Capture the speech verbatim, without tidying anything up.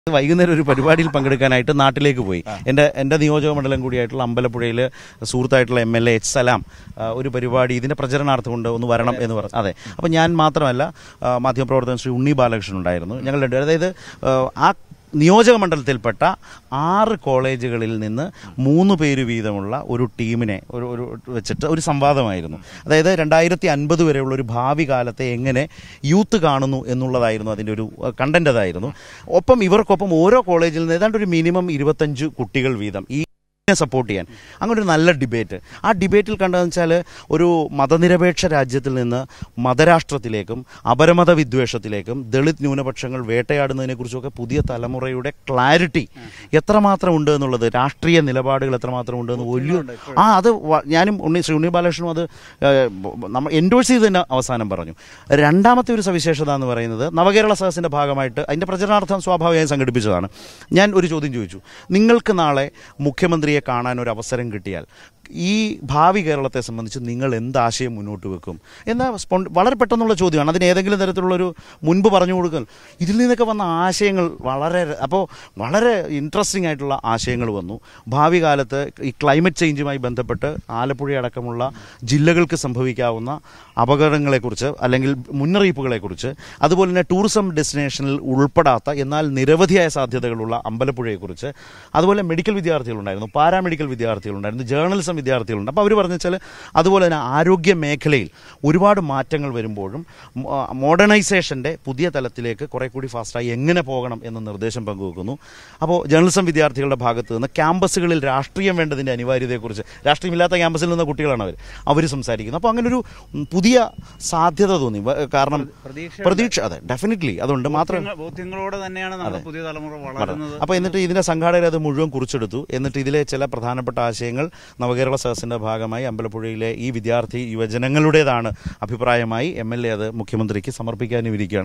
വൈകുന്നേരം ഒരു പരിപാടിയിൽ പങ്കെടുക്കാനായിട്ട് നാട്ടിലേക്ക് പോയി. എൻ്റെ എൻ്റെ നിയോജക മണ്ഡലം കൂടിയായിട്ടുള്ള അമ്പലപ്പുഴയിൽ സുഹൃത്തായിട്ടുള്ള M L A H Salam ഒരു പരിപാടി ഇതിൻ്റെ പ്രചരണാർത്ഥം കൊണ്ട് ഒന്ന് വരണം എന്ന് പറഞ്ഞു. അതെ, അപ്പോൾ ഞാൻ മാത്രമല്ല മാധ്യമപ്രവർത്തകൻ ശ്രീ ഉണ്ണി ബാലകൃഷ്ണൻ ഉണ്ടായിരുന്നു. ഞങ്ങൾ രണ്ടുപേരും, അതായത് ആ നിയോജക മണ്ഡലത്തിൽപ്പെട്ട ആറ് കോളേജുകളിൽ നിന്ന് മൂന്ന് പേര് വീതമുള്ള ഒരു ടീമിനെ ഒരു ഒരു വെച്ചിട്ട് ഒരു സംവാദമായിരുന്നു. അതായത് രണ്ടായിരത്തി അൻപത് വരെയുള്ള ഒരു ഭാവി കാലത്തെ എങ്ങനെ യൂത്ത് കാണുന്നു എന്നുള്ളതായിരുന്നു അതിൻ്റെ ഒരു കണ്ടന്റ്. അതായിരുന്നു. ഒപ്പം ഇവർക്കൊപ്പം ഓരോ കോളേജിൽ നിന്ന് ഏതാണ്ട് ഒരു മിനിമം ഇരുപത്തഞ്ച് കുട്ടികൾ വീതം ഈ സപ്പോർട്ട് ചെയ്യാൻ, അങ്ങനെ ഒരു നല്ല ഡിബേറ്റ്. ആ ഡിബേറ്റിൽ കണ്ടതെന്ന് വെച്ചാൽ ഒരു മതനിരപേക്ഷ രാജ്യത്തിൽ നിന്ന് മതരാഷ്ട്രത്തിലേക്കും അപരമത വിദ്വേഷത്തിലേക്കും ദളിത് ന്യൂനപക്ഷങ്ങൾ വേട്ടയാടുന്നതിനെക്കുറിച്ചൊക്കെ പുതിയ തലമുറയുടെ ക്ലാരിറ്റി എത്രമാത്രം ഉണ്ട് എന്നുള്ളത്, രാഷ്ട്രീയ നിലപാടുകൾ എത്രമാത്രം ഉണ്ടെന്ന് വലിയ ആ അത് ഞാനും ഉണ്ണി ശ്രീ ഉണ്ണി ബാലകൃഷ്ണനും അത് നമ്മൾ എൻഡോഴ്സ് ചെയ്ത് തന്നെ അവസാനം പറഞ്ഞു. രണ്ടാമത്തെ ഒരു സവിശേഷത എന്ന് പറയുന്നത് നവകേരള സദസ്സിൻ്റെ ഭാഗമായിട്ട് അതിൻ്റെ പ്രചരണാർത്ഥം സ്വാഭാവികമായും സംഘടിപ്പിച്ചതാണ്. ഞാൻ ഒരു ചോദ്യം ചോദിച്ചു, നിങ്ങൾക്ക് നാളെ മുഖ്യമന്ത്രിയെ കാണാൻ ഒരു അവസരം കിട്ടിയാൽ ഈ ഭാവി കേരളത്തെ സംബന്ധിച്ച് നിങ്ങൾ എന്ത് ആശയം മുന്നോട്ട് വെക്കും എന്ന വളരെ പെട്ടെന്നുള്ള ചോദ്യമാണ്. അതിന് ഏതെങ്കിലും തരത്തിലുള്ളൊരു മുൻപ് പറഞ്ഞു കൊടുക്കൽ, ഇതിൽ നിന്നൊക്കെ വന്ന ആശയങ്ങൾ വളരെ അപ്പോൾ വളരെ ഇൻട്രസ്റ്റിംഗ് ആയിട്ടുള്ള ആശയങ്ങൾ വന്നു. ഭാവി കാലത്ത് ഈ ക്ലൈമറ്റ് ചേഞ്ചുമായി ബന്ധപ്പെട്ട് ആലപ്പുഴ അടക്കമുള്ള ജില്ലകൾക്ക് സംഭവിക്കാവുന്ന അപകടങ്ങളെക്കുറിച്ച് അല്ലെങ്കിൽ മുന്നറിയിപ്പുകളെക്കുറിച്ച്, അതുപോലെ തന്നെ ടൂറിസം ഡെസ്റ്റിനേഷനിൽ ഉൾപ്പെടാത്ത എന്നാൽ നിരവധിയായ സാധ്യതകളുള്ള അമ്പലപ്പുഴയെക്കുറിച്ച്, അതുപോലെ മെഡിക്കൽ വിദ്യാർത്ഥികളുണ്ടായിരുന്നു, പാരാമെഡിക്കൽ വിദ്യാർത്ഥികളുണ്ടായിരുന്നു, ജേർണലിസം വിദ്യാർത്ഥികളുണ്ട്. അപ്പോൾ അവർ പറഞ്ഞു വെച്ചാൽ അതുപോലെ തന്നെ ആരോഗ്യ മേഖലയിൽ ഒരുപാട് മാറ്റങ്ങൾ വരുമ്പോഴും മോഡേണൈസേഷൻ്റെ പുതിയ തലത്തിലേക്ക് കുറെ കൂടി ഫാസ്റ്റായി എങ്ങനെ പോകണം എന്ന നിർദ്ദേശം പങ്കുവെക്കുന്നു. അപ്പോൾ ജേർണലിസം വിദ്യാർത്ഥികളുടെ ഭാഗത്ത് നിന്ന് ക്യാമ്പസുകളിൽ രാഷ്ട്രീയം വേണ്ടതിൻ്റെ അനിവാര്യതയെക്കുറിച്ച്, രാഷ്ട്രീയമില്ലാത്ത ക്യാമ്പസിൽ നിന്ന കുട്ടികളാണ് അവർ അവർ സംസാരിക്കുന്നത്. അപ്പോൾ അങ്ങനെ ഒരു പുതിയ സാധ്യത തോന്നി. കാരണം പ്രതീക്ഷ, അതെ ഡെഫിനറ്റ്ലി അതുകൊണ്ട് മാത്രം അപ്പോൾ എന്നിട്ട് ഇതിൻ്റെ സംഘാടകർ അത് മുഴുവൻ കുറിച്ചെടുത്തു. എന്നിട്ട് ഇതിലെ ചില പ്രധാനപ്പെട്ട ആശയങ്ങൾ നവകേരള സദസ്സിൻ്റെ ഭാഗമായി അമ്പലപ്പുഴയിലെ ഈ വിദ്യാർത്ഥി യുവജനങ്ങളുടേതാണ് അഭിപ്രായമായി എം എൽ എ അത് മുഖ്യമന്ത്രിക്ക് സമർപ്പിക്കാനും ഇരിക്കുകയാണ്.